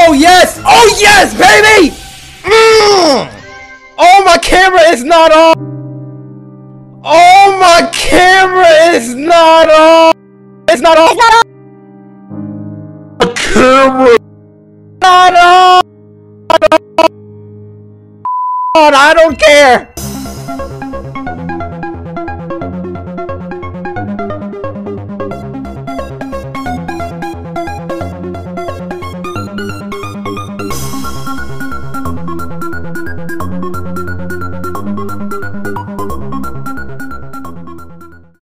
Oh yes! Oh yes, baby! Oh, my camera is not on! Oh, my camera is not on! It's not on! It's not on! The camera not on! I don't care!